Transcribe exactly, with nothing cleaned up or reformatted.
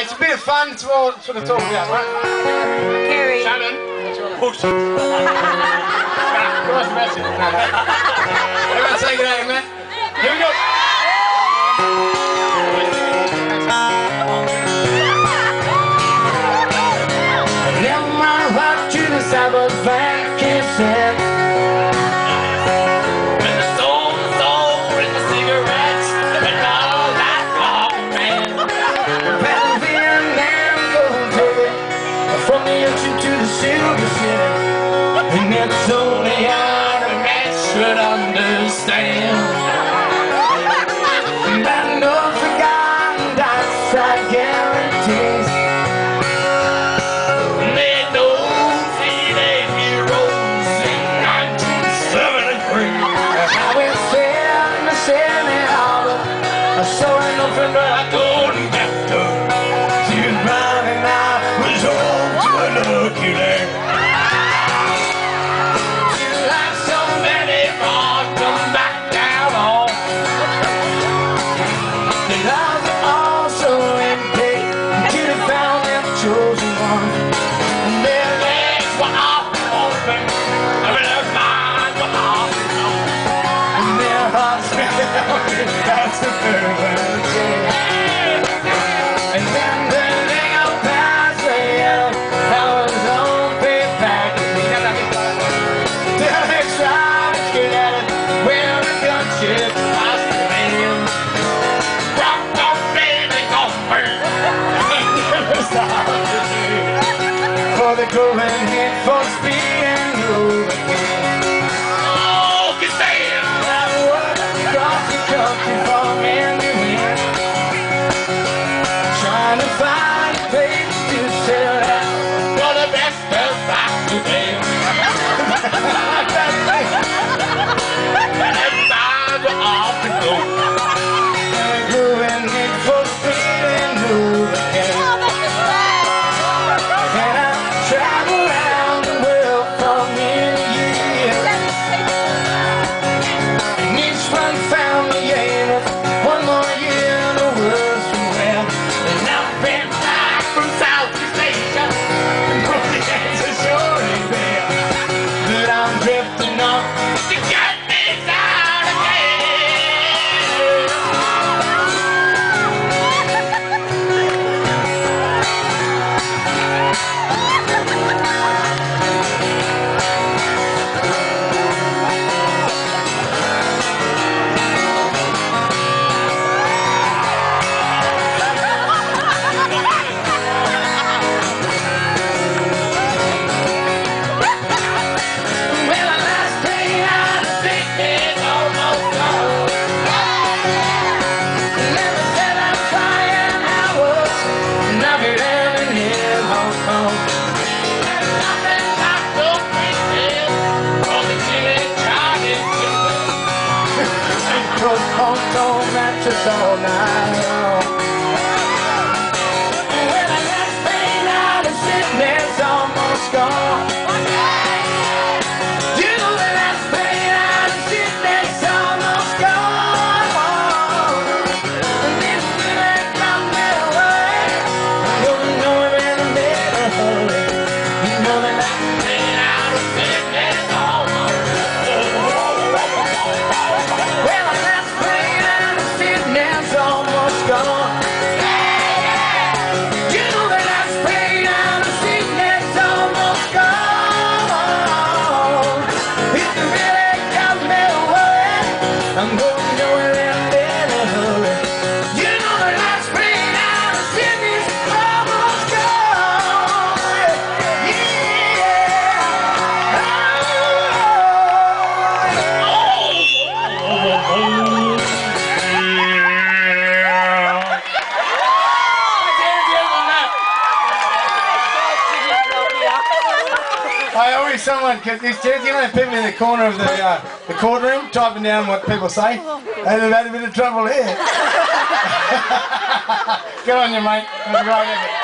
it's a bit of fun. It's all sort of talk about, right? Carrie. Shannon. Push. Nice message. Everyone say good day, man. Here we go. Never mind what you decide, but back Khe Sahn. When the soul, the soul, and the cigarettes, and all that rock, man. Battle Vietnam, go take it from the ocean to the silver city, and it's only out a man should understand. And I know forgotten, that's I guarantee. So I know from where I couldn't get to. She was blind and I was home to a lucky day. She like so many bars come back down on. The lives are all so empty until they found their chosen one. And their legs were off open, I mean their minds were off open, and their hearts were that's the third one. And then the nigga passed me up. I was on payback. Till they tried to get at it, where the gunship lost the man. Rock on, baby, go burn. For the golden hit, for speed and groove again. Oh, Khe Sahn. I worked across the country from end to end, trying to find a place to sell out for the best of back to them. And everybody were off to go, and we grew and need for speed and move again. And I traveled around the world for many years, and each one found me in it. One more year in the world's from where. And I've been back from Southeast Asia, and both the ends are surely there. But I'm drifting off to get me down again. Well, the last day out of sickness almost gone. Never said I'm crying, I was knocking down in his Hong Kong. And nothing like those pieces for the chili Chinese people. And those Hong Kong matches all night long. Well, the last day out of sickness almost gone. You know the last pain out of sickness almost gone. And this really got me away. Don't know him in a better hurry. You know the last pain out of sickness almost gone. Well, the last pain out of sickness almost gone. You know the last pain out of sickness almost gone. It really got me away. I'm going nowhere in a better hurry. You know the last pain out of sickness almost gone. I always someone, because these chairs, you know, people in the corner of the uh, the courtroom typing down what people say, and they've had a bit of trouble here. Good on you, mate. That's a great effort.